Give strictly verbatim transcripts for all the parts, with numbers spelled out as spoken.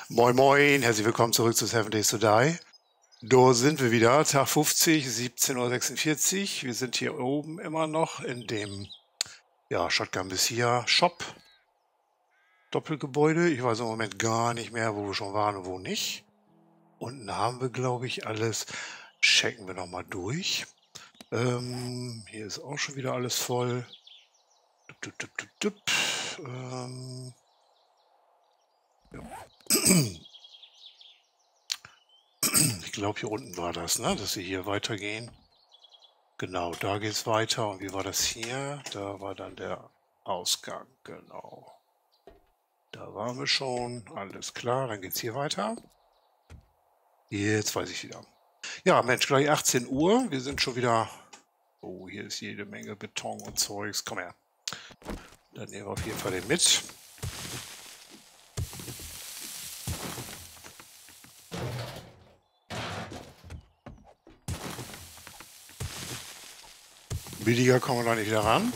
Moin Moin, herzlich willkommen zurück zu Seven Days to Die. Da sind wir wieder, Tag fünfzig, siebzehn Uhr sechsundvierzig. Wir sind hier oben immer noch in dem ja, Shotgun Messiah Shop Doppelgebäude. Ich weiß im Moment gar nicht mehr, wo wir schon waren und wo nicht. Unten haben wir, glaube ich, alles. Checken wir nochmal durch. Ähm, hier ist auch schon wieder alles voll. Dup, dup, dup, dup, dup. Ähm, ja. Ich glaube, hier unten war das, ne? Dass sie hier weitergehen. Genau, da geht es weiter. Und wie war das hier? Da war dann der Ausgang, genau. Da waren wir schon. Alles klar, dann geht es hier weiter. Jetzt weiß ich wieder. Ja, Mensch, gleich achtzehn Uhr. Wir sind schon wieder... Oh, hier ist jede Menge Beton und Zeugs. Komm her. Dann nehmen wir auf jeden Fall den mit. Billiger kommen wir da nicht wieder ran.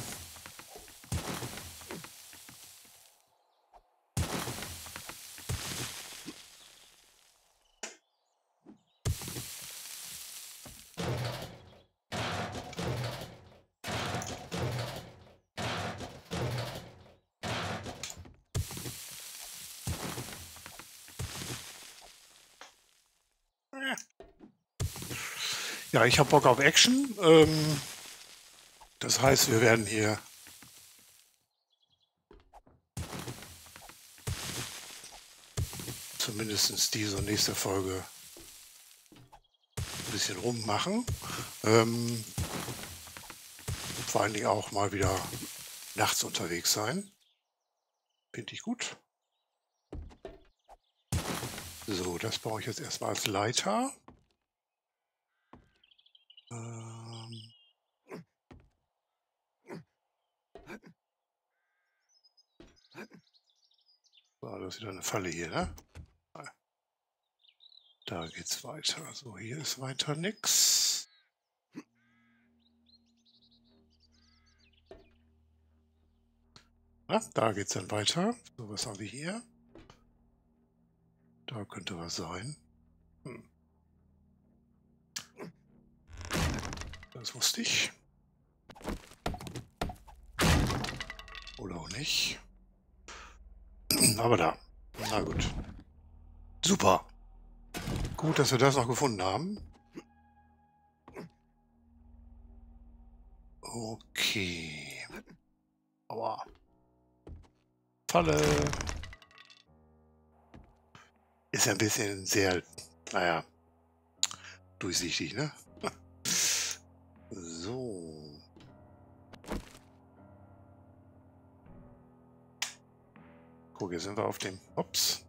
Ja, ich habe Bock auf Action. Ähm, das heißt, wir werden hier zumindest diese und nächste Folge ein bisschen rummachen. Ähm, vor allen Dingen auch mal wieder nachts unterwegs sein. Finde ich gut. So, das baue ich jetzt erstmal als Leiter. Ähm so, das ist wieder eine Falle hier, ne? Da geht's weiter. So, hier ist weiter nix. Na, da geht's dann weiter. So, was haben wir hier? Da könnte was sein. Hm. Das wusste ich. Oder auch nicht. Aber da. Na gut. Super. Gut, dass wir das noch gefunden haben. Okay. Aua. Falle. Ist ja ein bisschen sehr, naja, durchsichtig, ne? So. Guck, jetzt sind wir auf dem Ups.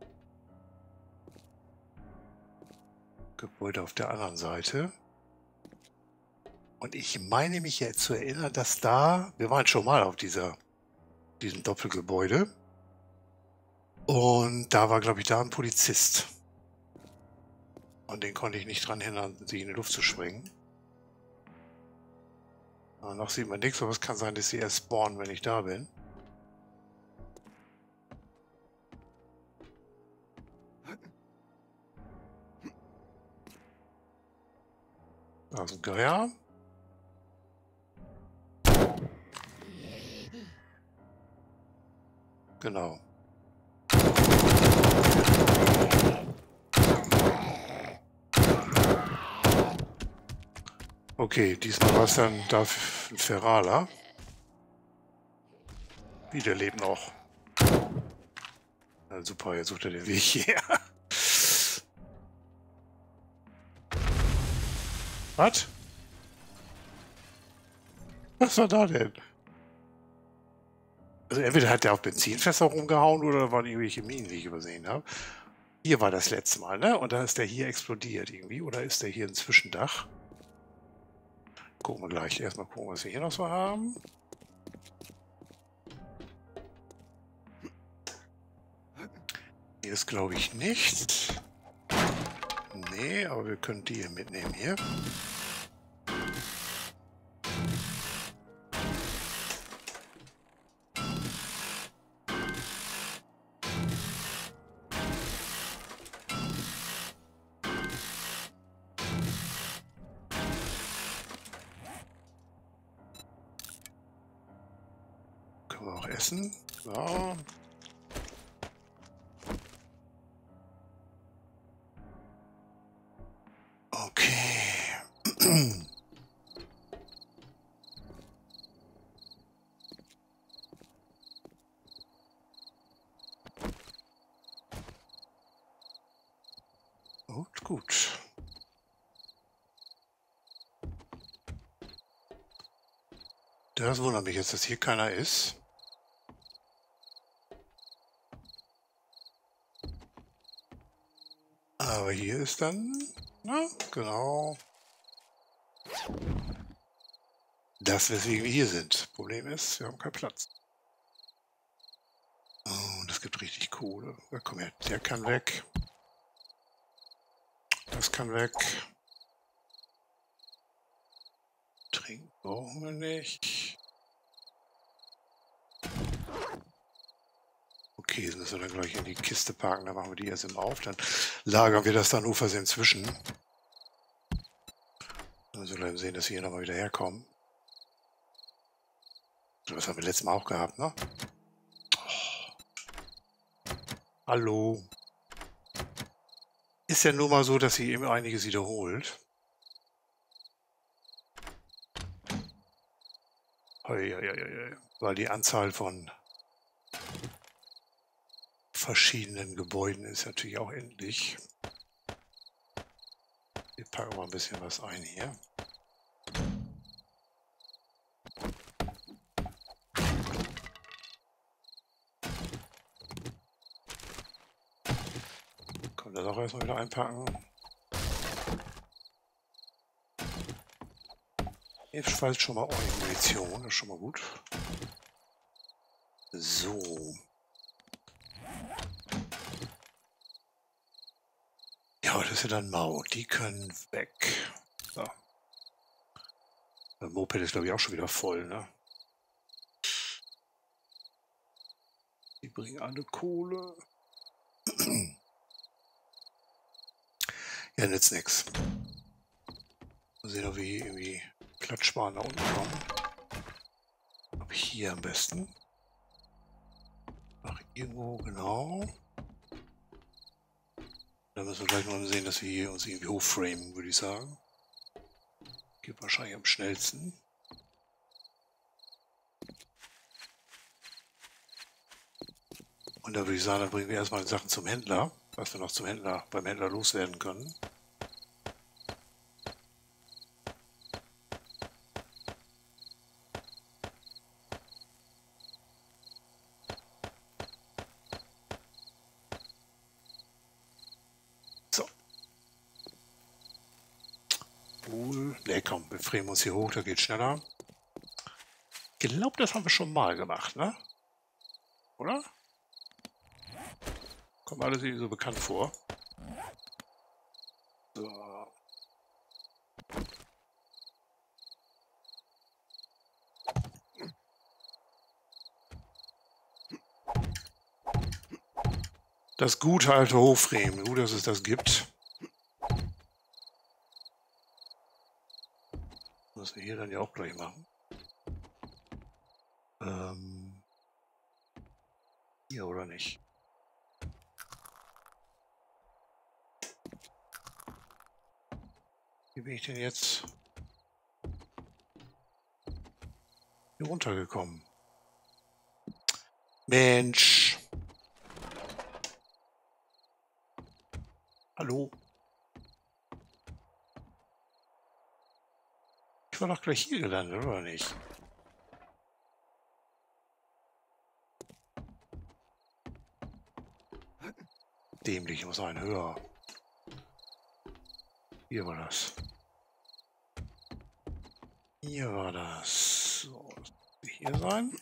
Gebäude auf der anderen Seite. Und ich meine mich jetzt zu erinnern, dass da, wir waren schon mal auf dieser, diesem Doppelgebäude. Und da war, glaube ich, da ein Polizist. Und den konnte ich nicht dran hindern, sich in die Luft zu springen. Aber noch sieht man nichts, aber es kann sein, dass sie erst spawnen, wenn ich da bin. Da ist ein Gewehr. Genau. Okay, diesmal war es dann da ein Ferraler. Wie, der lebt noch. Na super, jetzt sucht er den Weg hier. Was? Was war da denn? Also entweder hat der auf Benzinfässer rumgehauen oder waren irgendwelche Minen, die ich übersehen habe. Hier war das letzte Mal, ne? Und dann ist der hier explodiert irgendwie. Oder ist der hier ein Zwischendach? Gucken wir gleich. Erstmal gucken, was wir hier noch so haben. Hier ist, glaube ich, nichts. Nee, aber wir können die hier mitnehmen hier. noch essen. So. Okay. Gut, gut. Das wundert mich jetzt, dass hier keiner ist. Aber hier ist dann, na, genau, das, weswegen wir hier sind. Problem ist, wir haben keinen Platz. Oh, das gibt richtig Kohle. Ja, komm her, der kann weg. Das kann weg. Trinken brauchen wir nicht. Okay, das müssen wir dann gleich in die Kiste parken. Dann machen wir die erst im Auf. Dann lagern wir das dann unversehen zwischen. Dann müssen wir gleich sehen, dass wir hier nochmal wieder herkommen. Das haben wir letztes Mal auch gehabt, ne? Oh. Hallo. Ist ja nur mal so, dass sie eben einiges wiederholt. Hei, hei, hei, hei. Weil die Anzahl von verschiedenen Gebäuden ist natürlich auch endlich. Wir packen mal ein bisschen was ein hier. Können wir das auch erstmal wieder einpacken. Ebenfalls schon mal ordentlich Munition, das ist schon mal gut. So. Ja, das ist ja dann Mau. Die können weg. So. Der Moped ist, glaube ich, auch schon wieder voll, ne? Die bringen alle Kohle. Ja, nützt nichts. Mal sehen, ob wir hier irgendwie Platzsparen nach unten kommen. Aber hier am besten. Ach, irgendwo, genau. Dann müssen wir gleich mal sehen, dass wir hier uns irgendwie hochframen, würde ich sagen. Geht wahrscheinlich am schnellsten. Und da würde ich sagen, dann bringen wir erstmal Sachen zum Händler, was wir noch zum Händler, beim Händler loswerden können. So. Cool. Ne, komm, wir framen uns hier hoch, da geht schneller. Ich glaube, das haben wir schon mal gemacht, ne? Oder? Kommt alles irgendwie so bekannt vor. So. Das gute alte Hochframen. Gut, dass es das gibt. Was wir hier dann ja auch gleich machen. Ähm. Hier oder nicht? Wie bin ich denn jetzt hier runtergekommen? Mensch! Hallo? Ich war doch gleich hier gelandet, oder nicht? Dämlich, ich muss einen höher. Hier war das. Hier war das. So, das muss hier sein.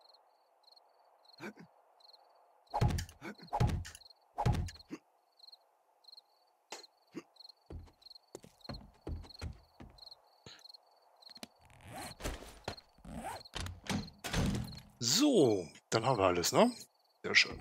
So, dann haben wir alles, ne? Sehr schön.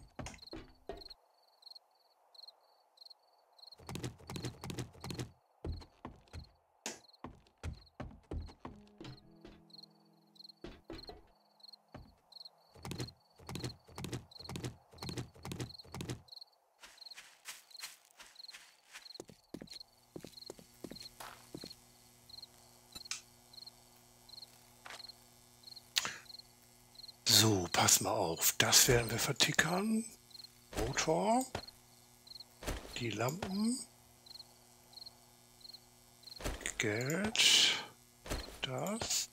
So, pass mal auf. Das werden wir vertickern. Motor. Die Lampen. Geld. Das.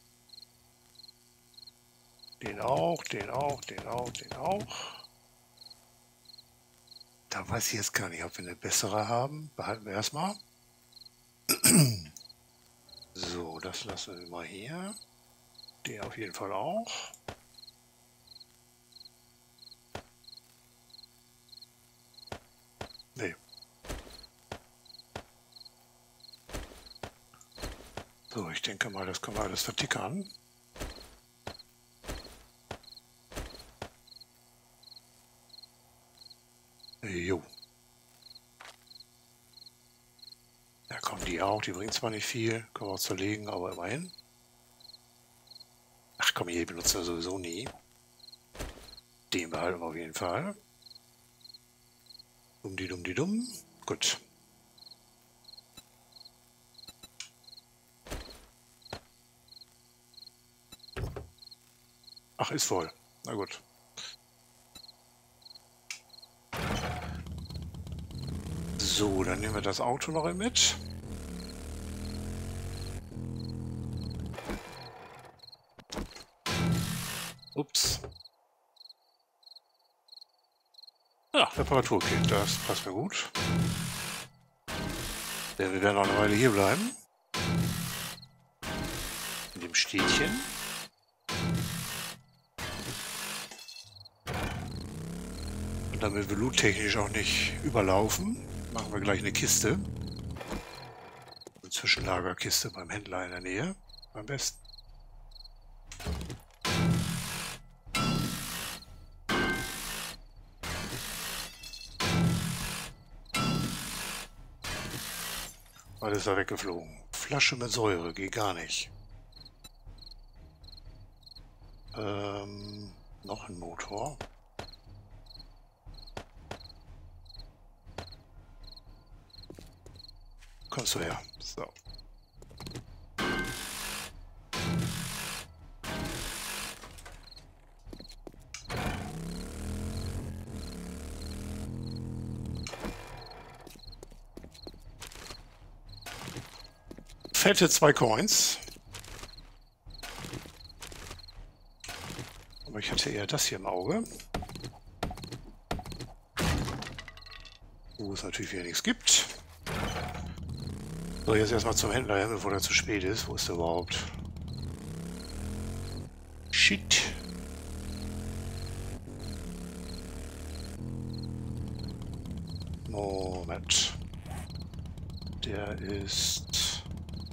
Den auch, den auch, den auch, den auch. Da weiß ich jetzt gar nicht, ob wir eine bessere haben. Behalten wir erstmal. So, das lassen wir mal hier. Den auf jeden Fall auch. Nee. So, ich denke mal, das können wir alles vertickern. Jo. Da kommen die auch. Die bringen zwar nicht viel, können wir auch zerlegen, aber immerhin. Ach komm, hier benutzen wir sowieso nie. Den behalten wir auf jeden Fall. Dumm die dumm die dumm. Gut. Ach, ist voll. Na gut. So, dann nehmen wir das Auto noch mit. Ups. Ja, Reparaturkit, das passt mir gut. Denn wir werden noch eine Weile hier bleiben. In dem Städtchen. Und damit wir loottechnisch auch nicht überlaufen, machen wir gleich eine Kiste. Eine Zwischenlagerkiste beim Händler in der Nähe. Am besten. Was ist da weggeflogen? Flasche mit Säure, geht gar nicht. Ähm, noch ein Motor. Kommst du her? So. Fette zwei Coins. Aber ich hatte eher das hier im Auge. Wo es natürlich wieder nichts gibt. So, jetzt erstmal zum Händler hin, bevor er zu spät ist. Wo ist der überhaupt? Shit. Moment. Der ist...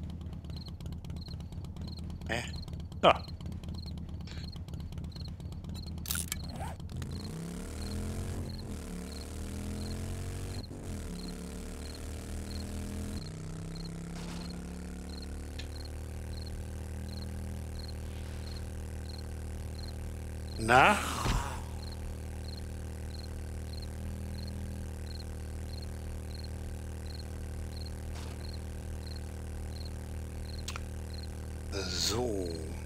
Hä? Da. Na? So.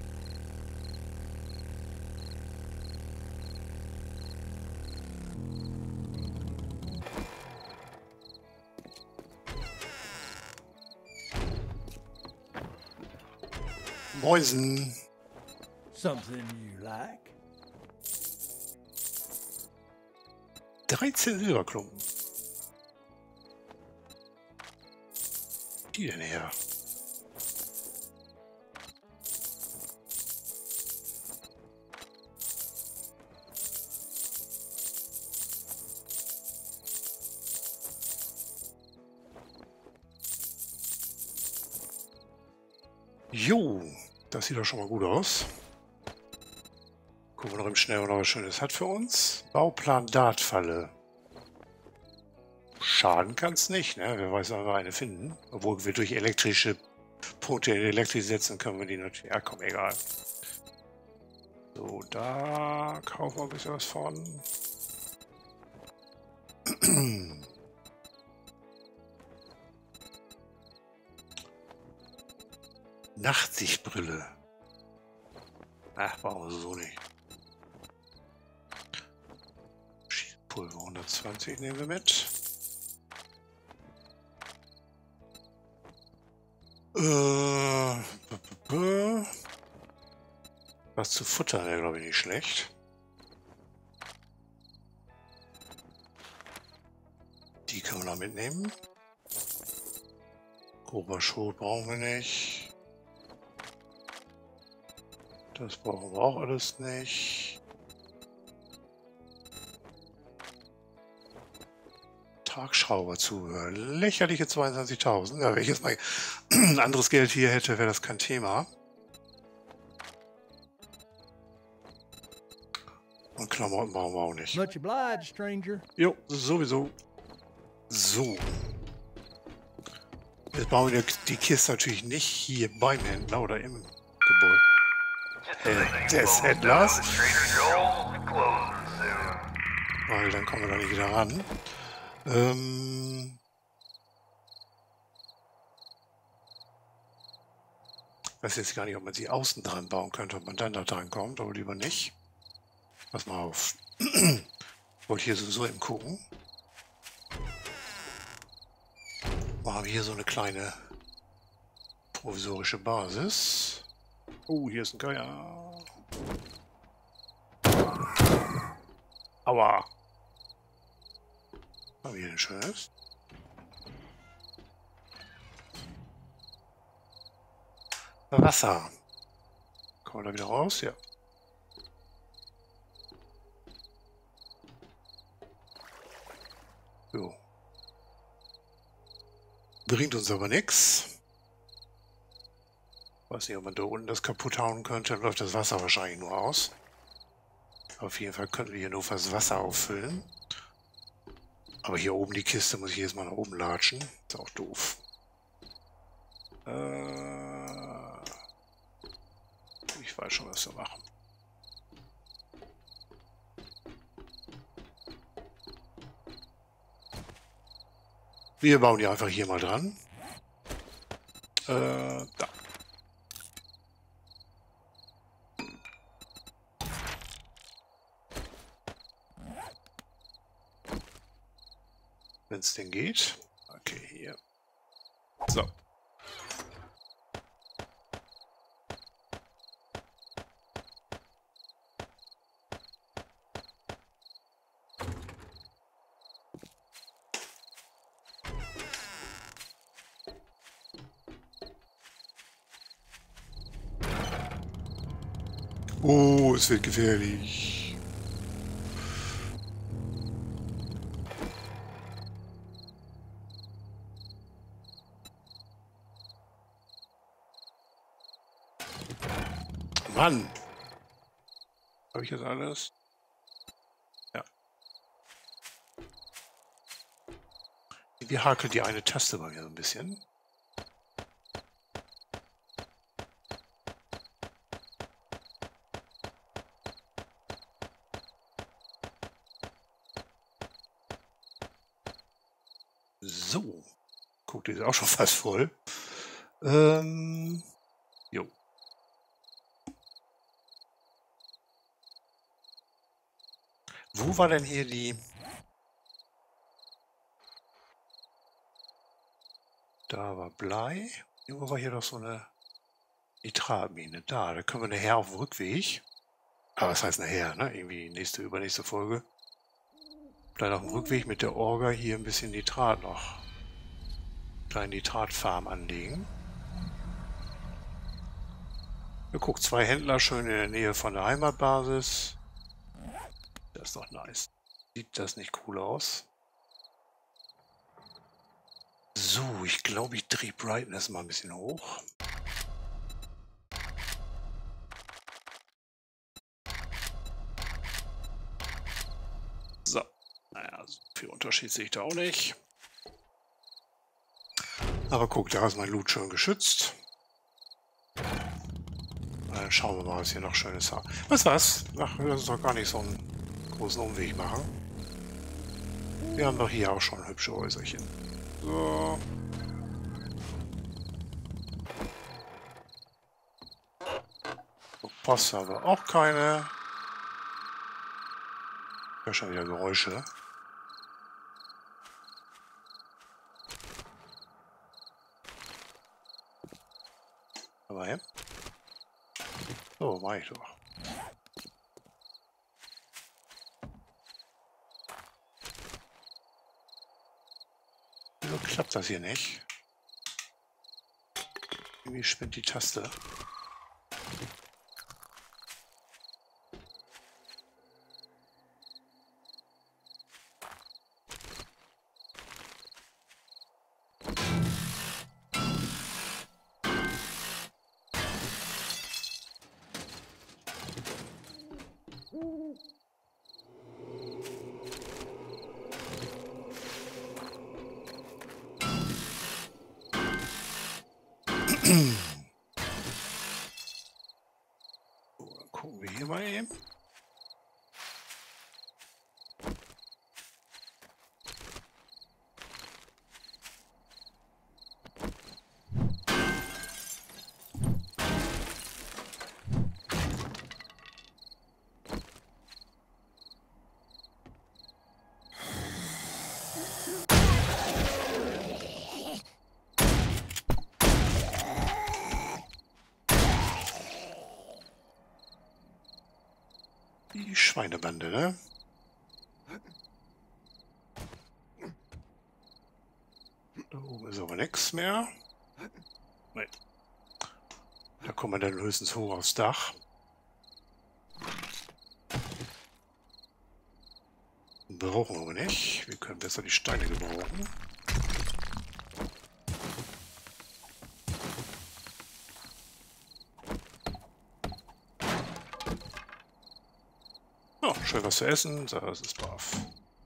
Mäusen. Something you like? dreizehn Silberklumpen. Die denn her? Jo, das sieht doch schon mal gut aus. Gucken wir noch im Schnell, was Schönes hat für uns. Bauplan Dartfalle. Schaden kann es nicht, ne? Wer weiß, wann wir eine finden. Obwohl wir durch elektrische Punkte in Elektrik setzen, können wir die natürlich... Ja, komm, egal. So, da kaufen wir ein bisschen was von. Nachtsichtbrille. Ach, brauchen wir so nicht. hundertzwanzig nehmen wir mit. Äh, was zu futtern wäre, glaube ich, nicht schlecht. Die können wir noch mitnehmen. Grober Schrot brauchen wir nicht. Das brauchen wir auch alles nicht. Tragschrauberzubehör. Lächerliche zweiundzwanzigtausend. Ja, wenn ich jetzt mal ein anderes Geld hier hätte, wäre das kein Thema. Und Klamotten brauchen wir auch nicht. Much obliged, stranger. Jo, sowieso. So. Jetzt bauen wir die Kiste natürlich nicht hier beim Händler oder im Gebäude. Äh, des Händlers. Weil dann kommen wir da nicht wieder ran. Ähm ich weiß jetzt gar nicht, ob man sie außen dran bauen könnte, ob man dann da dran kommt, aber lieber nicht. Pass mal auf. Ich wollte hier sowieso eben gucken. Wir haben hier so eine kleine provisorische Basis. Oh, hier ist ein Geier. Aua. Haben wir hier ein schönes. Wasser. Kommen wir da wieder raus? Ja. Jo. Bringt uns aber nichts. Weiß nicht, ob man da unten das kaputt hauen könnte. Dann läuft das Wasser wahrscheinlich nur aus. Auf jeden Fall könnten wir hier nur das Wasser auffüllen. Aber hier oben die Kiste muss ich jetzt mal nach oben latschen. Ist auch doof. Äh, ich weiß schon, was wir machen. Wir bauen die einfach hier mal dran. Äh, da. Wenn es denn geht. Okay, hier. So. Oh, es wird gefährlich. Mann! Habe ich jetzt alles? Ja. Wie hakelt die eine Taste bei mir so ein bisschen? So. Guck, die ist auch schon fast voll. Ähm. Jo. Wo war denn hier die... Da war Blei. Irgendwo war hier doch so eine Nitratmine. Da, da können wir nachher auf dem Rückweg. Aber was heißt nachher, ne? Irgendwie nächste, übernächste Folge. Vielleicht auf dem Rückweg mit der Orga hier ein bisschen Nitrat noch. Kleine Nitratfarm anlegen. Wir gucken, zwei Händler schön in der Nähe von der Heimatbasis. Das ist doch nice. Sieht das nicht cool aus? So, ich glaube, ich drehe Brightness mal ein bisschen hoch. So, naja, so viel Unterschied sehe ich da auch nicht. Aber guck, da ist mein Loot schön geschützt. Dann schauen wir mal, was hier noch Schönes haben. Was was? Ach, wir müssen doch gar nicht so einen großen Umweg machen. Wir haben doch hier auch schon hübsche Häuserchen. So. Post haben wir auch keine. Ja, schon wieder Geräusche. Aber hin. So, mach ich doch. Wieso klappt das hier nicht? Irgendwie spinnt die Taste. So, dann gucken wir hier mal eben. Die Schweinebande, ne? Da oben ist aber nichts mehr. Nee. Da kommen wir dann höchstens hoch aufs Dach. Brauchen wir aber nicht. Wir können besser die Steine gebrauchen. Oh, schön was zu essen. Das ist brav.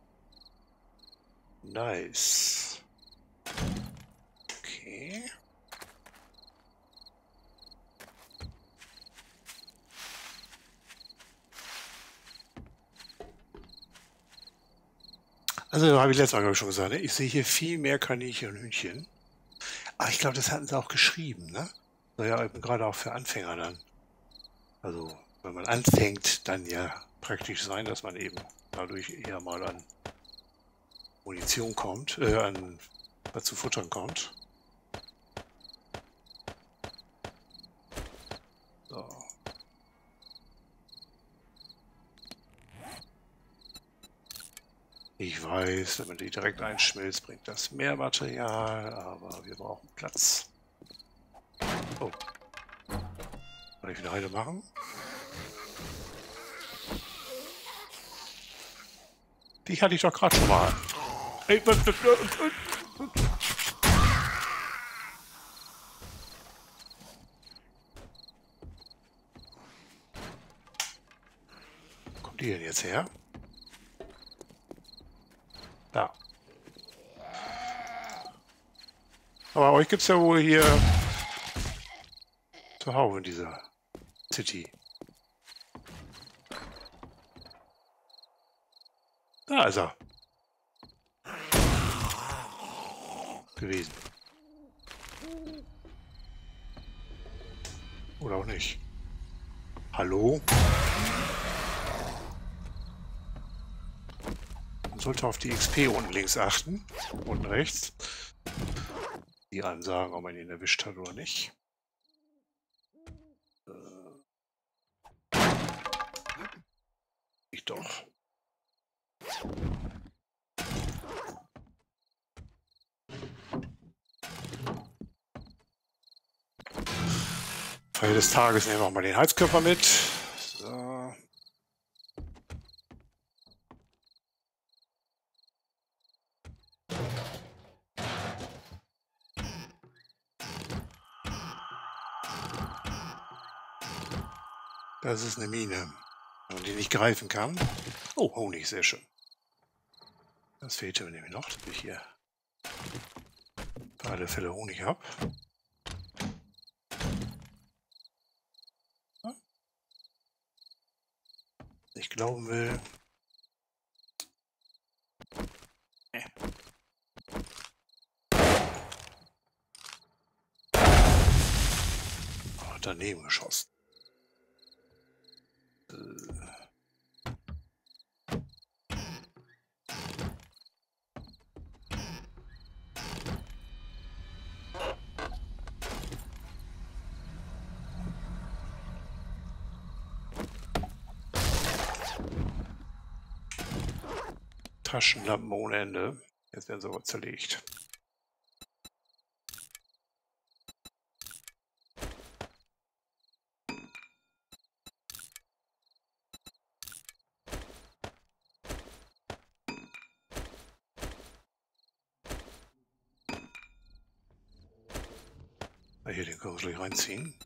Nice. Okay. Also, habe ich letztes Mal, glaube ich, schon gesagt, ne? Ich sehe hier viel mehr Kaninchen und Hühnchen. Aber ich glaube, das hatten sie auch geschrieben, ne? Soll ja eben gerade auch für Anfänger dann. Also, wenn man anfängt, dann ja praktisch sein, dass man eben dadurch eher mal an Munition kommt, äh, an was zu futtern kommt. So. Ich weiß, wenn man die direkt einschmilzt, bringt das mehr Material, aber wir brauchen Platz. Oh. Kann ich wieder eine machen? Die hatte ich doch gerade schon mal. Hey, was, was, was, was? Wo kommt die denn jetzt her? Da. Aber euch gibt es ja wohl hier zuhauf in dieser City. Da ist er. Gewesen. Oder auch nicht. Hallo? Man sollte auf die X P unten links achten. Unten rechts. Die ansagen, ob man ihn erwischt hat oder nicht. Äh. Ich doch. Feier des Tages nehmen wir auch mal den Heizkörper mit. So. Das ist eine Mine, wenn man die nicht greifen kann. Oh, Honig, sehr schön. Das fehlte mir nämlich noch, dass ich hier für alle Fälle Honig habe. Ich glauben will. Nee. Oh, daneben geschossen. Äh. Taschenlampen ohne Ende. Jetzt werden sie aber zerlegt. Hier, den können wir gleich reinziehen.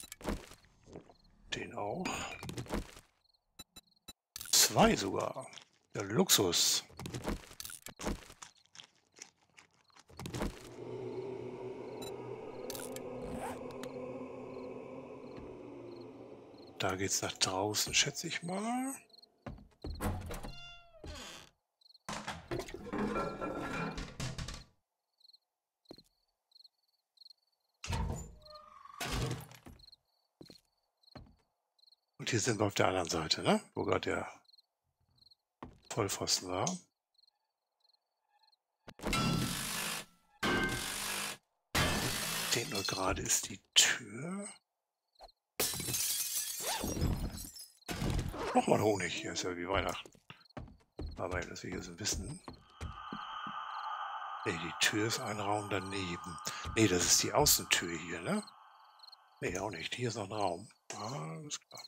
Den auch. Zwei sogar. Der Luxus. Da geht's nach draußen, schätze ich mal. Und hier sind wir auf der anderen Seite, ne? Wo gerade der Vollpfosten war. Den nur gerade ist die Tür. Nochmal Honig, hier ist ja wie Weihnachten. Aber dass wir hier so wissen. Ne, die Tür ist ein Raum daneben. Ne, das ist die Außentür hier, ne? Ne, auch nicht. Hier ist noch ein Raum. Ah, alles klar.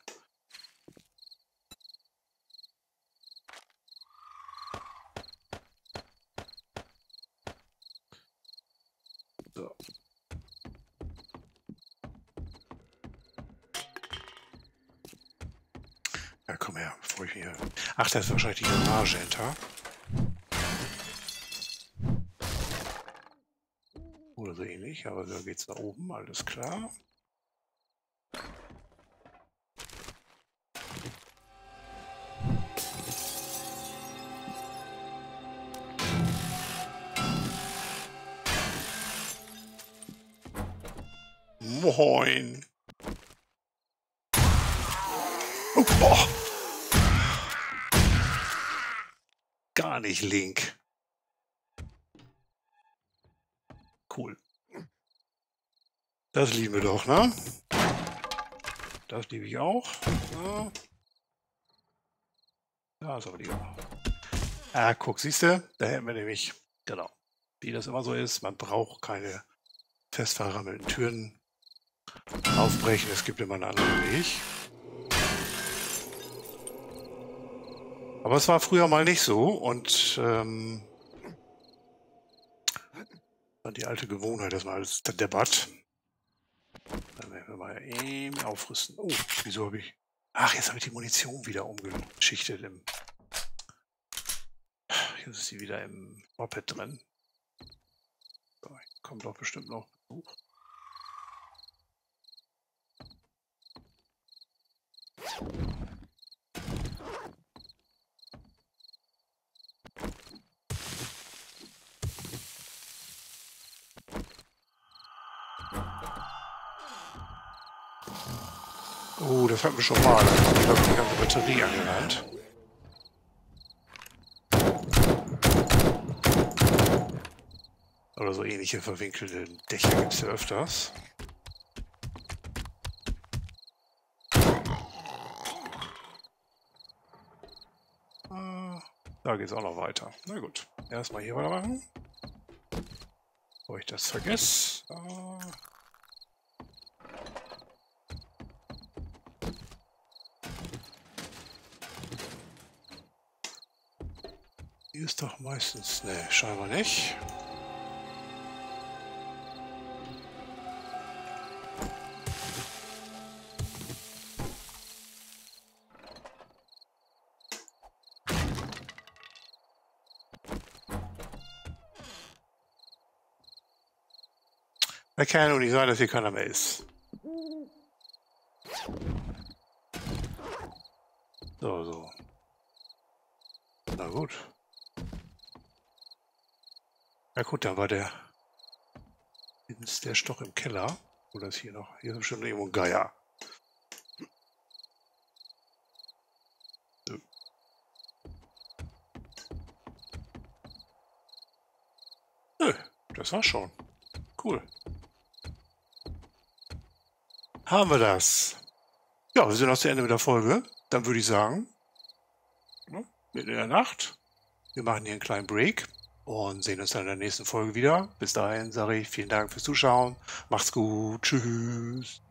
So. Ja, komm her, bevor ich hier... Ach, das ist wahrscheinlich die Garage hinter. Oder so ähnlich, aber da geht's nach oben, alles klar. Moin! Oh, boah. Gar nicht Link. Cool. Das lieben wir doch, ne? Das liebe ich auch. Ja. Da ist aber die. Ah, guck, siehst du? Da hätten wir nämlich, genau, wie das immer so ist, man braucht keine fest verrammelten Türen aufbrechen. Es gibt immer einen anderen Weg. Aber es war früher mal nicht so und ähm, dann die alte Gewohnheit, das war alles der Debatt. Dann werden wir mal eben aufrüsten. Oh, wieso habe ich... Ach, jetzt habe ich die Munition wieder umgeschichtet. Im Jetzt ist sie wieder im Moped drin. So, kommt doch bestimmt noch Besuch. Oh, das hatten wir schon mal. Da haben wir die ganze Batterie angerannt. Oder so ähnliche verwinkelte Dächer gibt es ja öfters. Da geht es auch noch weiter. Na gut, erstmal hier weitermachen. Bevor ich das vergesse. Ah. Hier ist doch meistens... Ne, scheinbar nicht. Da kann ja nur nicht sein, dass hier keiner mehr ist. So, so. Na gut. Na gut, dann war der... Ist der Stoch im Keller? Oder ist hier noch... Hier ist bestimmt irgendwo ein Geier. Nö, das war's schon. Cool. Haben wir das. Ja, wir sind aus der Ende mit der Folge. Dann würde ich sagen, ne, mitten in der Nacht. Wir machen hier einen kleinen Break und sehen uns dann in der nächsten Folge wieder. Bis dahin sage ich vielen Dank fürs Zuschauen. Macht's gut. Tschüss.